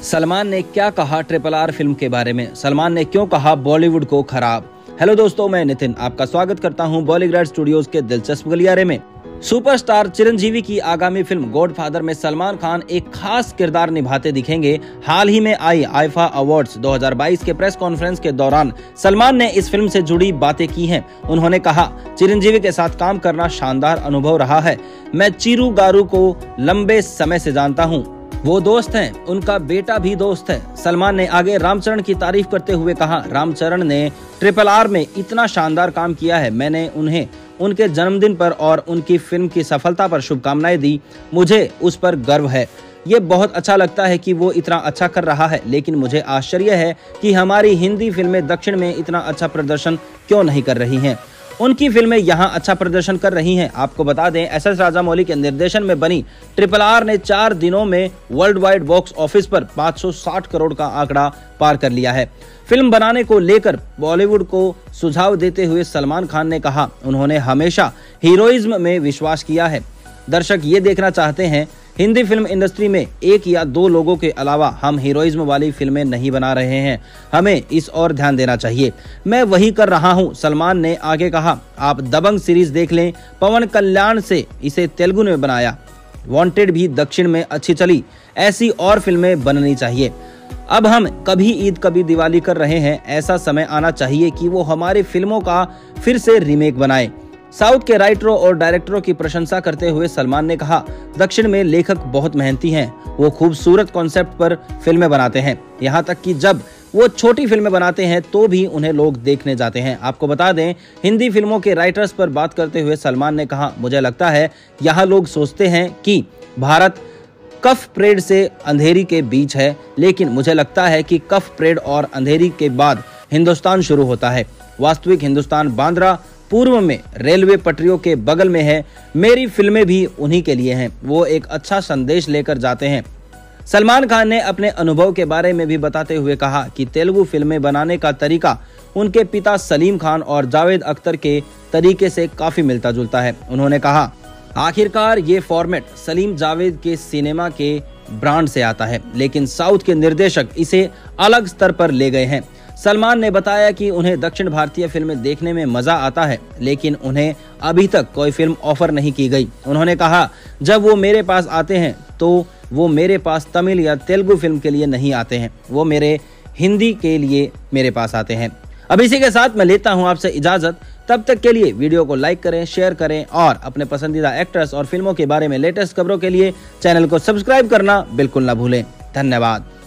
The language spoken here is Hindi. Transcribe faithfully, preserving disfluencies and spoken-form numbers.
सलमान ने क्या कहा ट्रिपल आर फिल्म के बारे में? सलमान ने क्यों कहा बॉलीवुड को खराब? हेलो दोस्तों, मैं नितिन आपका स्वागत करता हूं बॉलीग्राड स्टूडियोज के दिलचस्प गलियारे में। सुपरस्टार चिरंजीवी की आगामी फिल्म गॉडफादर में सलमान खान एक खास किरदार निभाते दिखेंगे। हाल ही में आई आईफा अवार्ड्स दो हज़ार बाईस के प्रेस कॉन्फ्रेंस के दौरान सलमान ने इस फिल्म से जुड़ी बातें की हैं। उन्होंने कहा, चिरंजीवी के साथ काम करना शानदार अनुभव रहा है। मैं चिरू गारू को लंबे समय से जानता हूँ, वो दोस्त हैं, उनका बेटा भी दोस्त है। सलमान ने आगे रामचरण की तारीफ करते हुए कहा, रामचरण ने ट्रिपल आर में इतना शानदार काम किया है। मैंने उन्हें उनके जन्मदिन पर और उनकी फिल्म की सफलता पर शुभकामनाएं दी। मुझे उस पर गर्व है। ये बहुत अच्छा लगता है कि वो इतना अच्छा कर रहा है, लेकिन मुझे आश्चर्य है कि हमारी हिंदी फिल्में दक्षिण में इतना अच्छा प्रदर्शन क्यों नहीं कर रही हैं। उनकी फिल्में यहाँ अच्छा प्रदर्शन कर रही हैं। आपको बता दें, एस एस राजामौली के निर्देशन में बनी ट्रिपल आर ने चार दिनों में वर्ल्ड वाइड बॉक्स ऑफिस पर पाँच सौ साठ करोड़ का आंकड़ा पार कर लिया है। फिल्म बनाने को लेकर बॉलीवुड को सुझाव देते हुए सलमान खान ने कहा, उन्होंने हमेशा हीरोइज्म में विश्वास किया है। दर्शक ये देखना चाहते हैं, हिंदी फिल्म इंडस्ट्री में एक या दो लोगों के अलावा हम हीरोइज्म वाली फिल्में नहीं बना रहे हैं। हमें इस ओर ध्यान देना चाहिए। मैं वही कर रहा हूं। सलमान ने आगे कहा, आप दबंग सीरीज देख लें, पवन कल्याण से इसे तेलुगु में बनाया। वांटेड भी दक्षिण में अच्छी चली। ऐसी और फिल्में बननी चाहिए। अब हम कभी ईद कभी दिवाली कर रहे हैं। ऐसा समय आना चाहिए कि वो हमारी फिल्मों का फिर से रीमेक बनाए। साउथ के राइटरों और डायरेक्टरों की प्रशंसा करते हुए सलमान ने कहा, दक्षिण में लेखक बहुत मेहनती हैं। वो खूबसूरत कॉन्सेप्ट पर फिल्में बनाते हैं। यहाँ तक कि जब वो छोटी फिल्में बनाते हैं तो भी उन्हें लोग देखने जाते हैं। आपको बता दें, हिंदी फिल्मों के राइटर्स पर बात करते हुए सलमान ने कहा, मुझे लगता है यहाँ लोग सोचते हैं कि भारत कफ परेड से अंधेरी के बीच है, लेकिन मुझे लगता है कि कफ परेड और अंधेरी के बाद हिंदुस्तान शुरू होता है। वास्तविक हिंदुस्तान बांद्रा पूर्व में रेलवे पटरियों के बगल में है। मेरी फिल्में भी उन्हीं के लिए हैं। वो एक अच्छा संदेश लेकर जाते हैं। सलमान खान ने अपने अनुभव के बारे में भी बताते हुए कहा कि तेलुगु फिल्में बनाने का तरीका उनके पिता सलीम खान और जावेद अख्तर के तरीके से काफी मिलता जुलता है। उन्होंने कहा, आखिरकार ये फॉर्मेट सलीम जावेद के सिनेमा के ब्रांड से आता है, लेकिन साउथ के निर्देशक इसे अलग स्तर पर ले गए हैं। सलमान ने बताया कि उन्हें दक्षिण भारतीय फिल्में देखने में मजा आता है, लेकिन उन्हें अभी तक कोई फिल्म ऑफर नहीं की गई। उन्होंने कहा, जब वो मेरे पास आते हैं तो वो मेरे पास तमिल या तेलुगु फिल्म के लिए नहीं आते हैं, वो मेरे हिंदी के लिए मेरे पास आते हैं। अब इसी के साथ मैं लेता हूं आपसे इजाजत। तब तक के लिए वीडियो को लाइक करें, शेयर करें और अपने पसंदीदा एक्टर्स और फिल्मों के बारे में लेटेस्ट खबरों के लिए चैनल को सब्सक्राइब करना बिल्कुल ना भूलें। धन्यवाद।